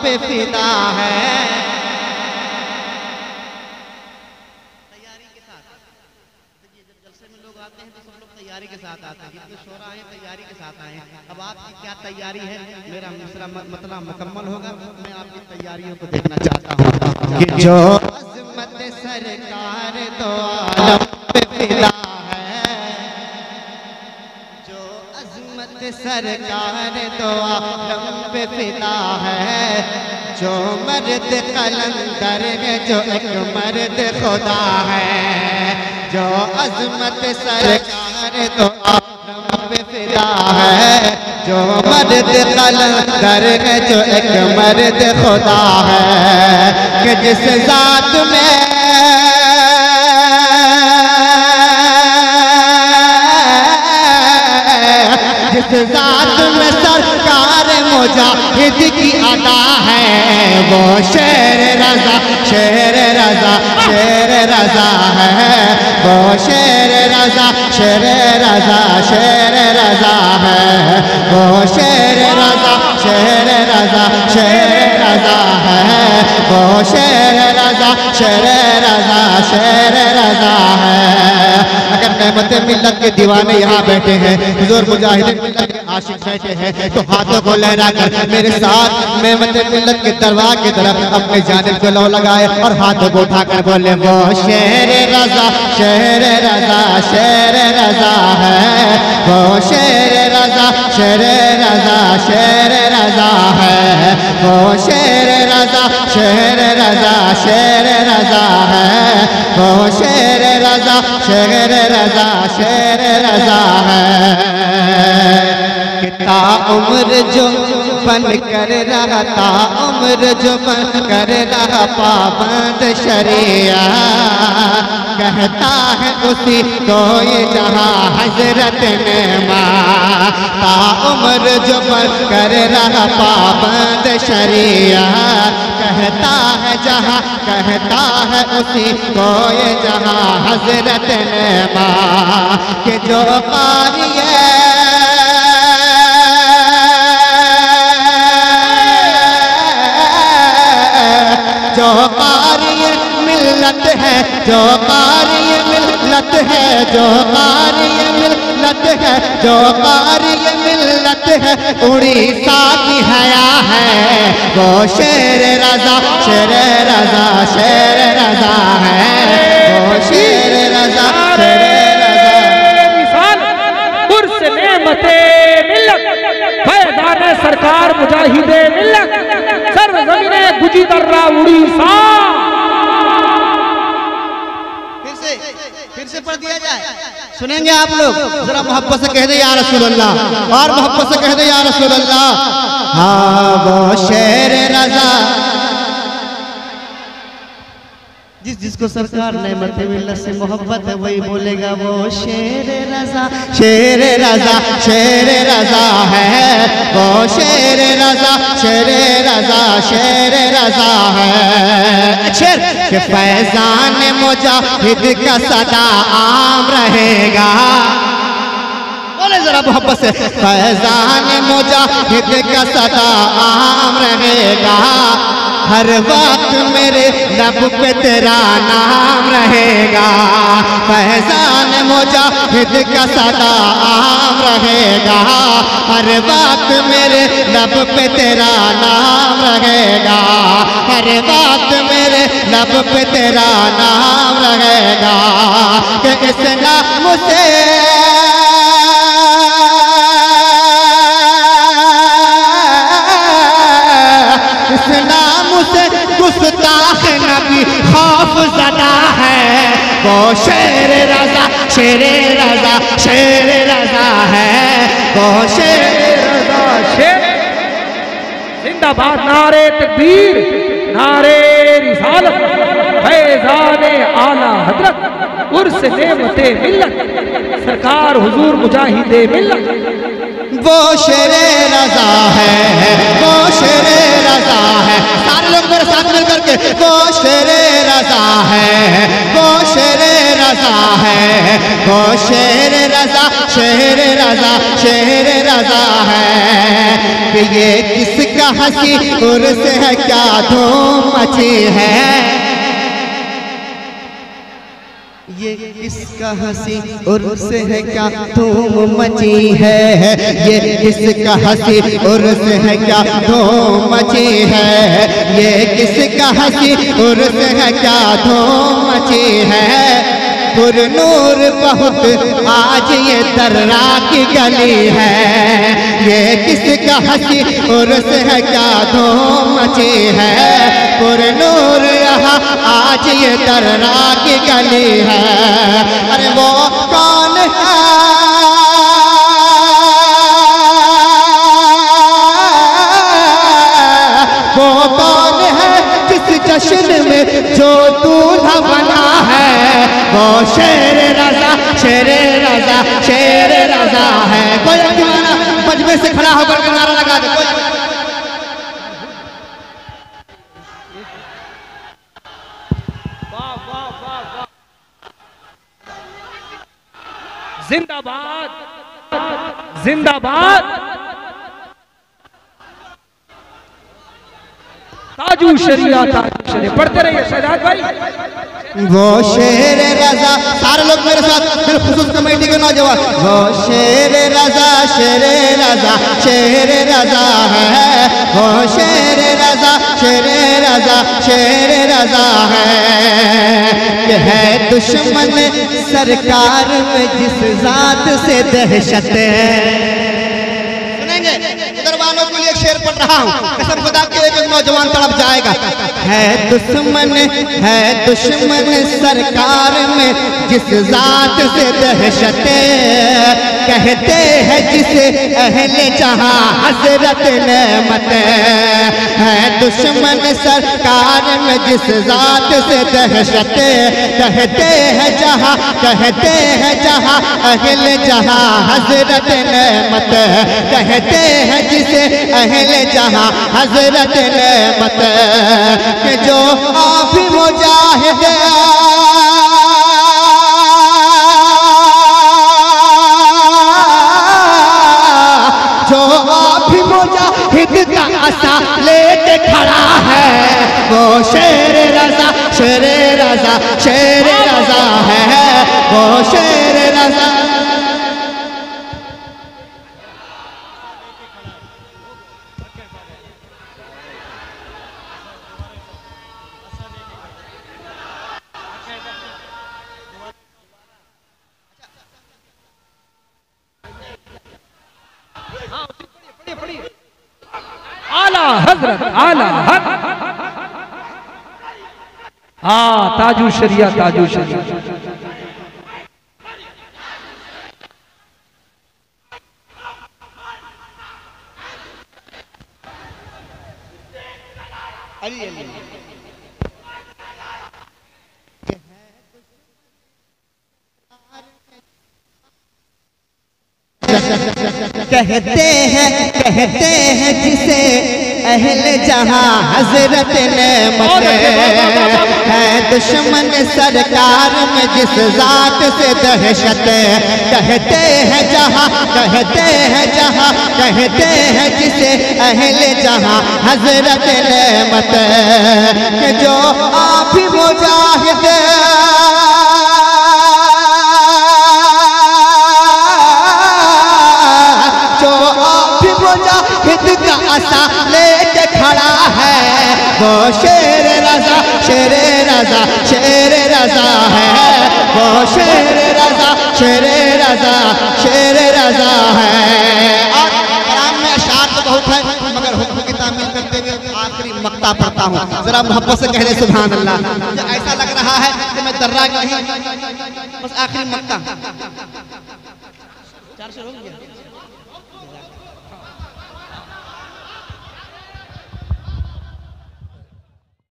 पे फिदा है। तैयारी के साथ देखिए, जब जलसे में लोग आते हैं तो सब लोग तैयारी के साथ आते हैं। जितने शोरा आए तैयारी के साथ आए हैं। अब आपकी क्या तैयारी है? मेरा मिसरा मतलब मुकम्मल होगा, मैं आपकी तैयारियों को देखना चाहता हूँ कि जो अज़मत सरकार दो आलम पे फिदा है, जो अज़मत सरकार दो आलम पे फिदा है, जो मर्द कलंदर है, जो एक मर्द खुदा है, जो अज़मत सरकार दो आलम पे फिदा है, जो मर्द कलंदर है, जो एक मर्द खुदा है, कि जिस ज़ात में जिस ज़ात में सरकार मुजाहिद की अदा है, वो शेर रज़ा शेर रज़ा शेर रज़ा है, वो शेर रज़ा शेर रज़ा शेर रज़ा है, वो शेर रज़ा शेर रज़ा शेर रज़ा है, वो शेर रज़ा शेर रज़ा शेर रज़ा है। अगर नेमत मिल्लत के दीवाने यहाँ बैठे हैं, हुजूर मुजाहिद मिल्लत के आशिक बैठे हैं, तो हाथों को लहरा कर मेरे साथ नेमत मिल्लत के दरबार की तरफ अपने जानिब को लो लगाए और हाथों को उठाकर बोले, वो शेर रज़ा शेर रज़ा शेर रज़ा है, वो शेर रज़ा शेर रज़ा शेर रज़ा है, वो शेर रज़ा शेर रज़ा शेर रज़ा है, वो शेर रज़ा शेर रज़ा शेर रज़ा है। ता उम्र जो बन कर रहा, ता उम्र जो बन कर रहा पाबंद शरिया, कहता है उसी को ये जहाँ हजरत ने माँ। ता उम्र जो बन कर रहा पाबंद शरिया, कहता है जहाँ कहता है उसी को ये जहाँ हजरत ने माँ, कि जो कारी जो कारी मिल्लत है, जो कारी मिल्लत है, जो कारी मिल्लत है, जो कारी मिल्लत है, उड़ीसा की हया है, वो शेर रज़ा शेर रज़ा शेर रज़ा है, वो शेर रज़ा शेर रज़ा। उर्स नेमते मिल्लत फैज़ान सरकार मुजाहिदे मिल्लत सरज़मीने गुजी दर्रा उड़ीसा। फिर से पढ़ दिया जाए, सुनेंगे आप लोग? जरा मोहब्बत से कह दे या रसूल अल्लाह, और मोहब्बत से कह दे या रसूल अल्लाह। हाँ वो शेर रज़ा, जिसको सरकार नेमत मिल्लत से मोहब्बत है वही बोलेगा वो शेर रज़ा शेर रज़ा शेर रज़ा है, वो शेर रज़ा शेर रज़ा शेर रज़ा है। शेर के फैज़ान मुजाहिद का सदा आम रहेगा, बोले जरा मोहब्बत से, फैज़ान मुजाहिद का सदा आम रहेगा, हर वक्त मेरे लब पे तेरा नाम रहेगा, फैज़ान मुजाहिद का सदा आम रहेगा, हर वक्त मेरे लब पे तेरा नाम रहेगा, हर वक्त मेरे लब पे तेरा नाम रहेगा, कि इस नाम से गुस्ताख नबी खौफ ज़दा है, वो शेर रज़ा शेर रज़ा शेर रज़ा है, वो शेर रज़ा शेर। जिंदाबाद नारे तकबीर नारे रिसालत फैज़ाने आला हज़रत उर्स नेमते मिल्लत सरकार हुजूर मुजाहिदे मिल्लत। वो शेर रज़ा है, वो शेर रज़ा है, सारे लोग मेरे साथ मिल करके, वो शेर रज़ा है, वो शेर रजा है, वो शेर रजा, शेर रजा, शेर रजा है। कि ये किसका हंसी उर्स है, क्या धूम मची है, ये किसका हंसी उर्स है, क्या धूम मची है, ये किसका हंसी उर्स है, क्या धूम मची है, ये किसका हंसी उर्स है, क्या धूम मची है। पुरनूर बहुत आज ये दर्रा की गली है, ये किसका हंसी उर्स है, क्या धूम मची है। पुरनूर यहाँ आज ये दर्रा की गली है। अरे वो कौन है, वो कौन है जिस जश्न में जो दूल्हा बना है, वो शेर रजा, शेर रजा, शेर रजा है। कोई दीवाना मजमे से खड़ा होकर के नारा लगा दे। जिंदाबाद, जिंदाबाद। ताजू शरिया, ताजू शरिया। पढ़ते रहिए शहजाद भाई। वो शेर रजा, सारे लोग मेरे साथ, फिर खुसूस कमेटी के नौजवान। वो शेर रजा, शेर रजा, शेर रजा है, वो शेर रजा, शेर रजा, शेर रजा है। कि है दुश्मन सरकार में जिस जात से दहशत है। सुनेंगे उधर वालों के लिए एक शेर पढ़ रहा हूँ, कसम खुदा के एक नौजवान तड़प जाएगा। है दुश्मन सरकार में जिस जात से दहशत, कहते हैं जिसे अहले जहां हजरत नेमत। है दुश्मन सरकार में जिस जात से दहशत, कहते हैं जहां, कहते हैं जहां अहले जहां हजरत नेमत। कहते हैं जिसे अहले जहां हजरत नेमत। कि जो आप मुजाहिद, जो आप मुजाहिद का आसा लेके खड़ा है, वो शेर रजा, शेर रजा, शेर रजा है, वो शेर रजा। आला हजरत, आला हजरत। हाँ, ताजू शरिया, ताजू शरिया। कहते हैं जिसे अहले जहां हजरत नेमत। है दुश्मन सरकार में जिस जात से दहशत, कहते हैं जहां, कहते हैं जहां, कहते हैं जिसे अहले जहां हजरत नेमत। कि जो आप मुजाहिद, का आसा लेके खड़ा है, वो शेर रजा, शेर रजा, शेर रजा है, वो शेर रजा, शेर रजा, शेर रजा है। और कलाम में अशार तो बहुत है, मगर हुक्म की तामील करते हुए आखिरी मक्ता पढ़ता हूँ। जरा मोहब्बत से कह दे सुभान अल्लाह। मुझे ऐसा लग रहा है कि मैं दर्रा नहीं, बस आखिरी मक्ता। 400 हो गया।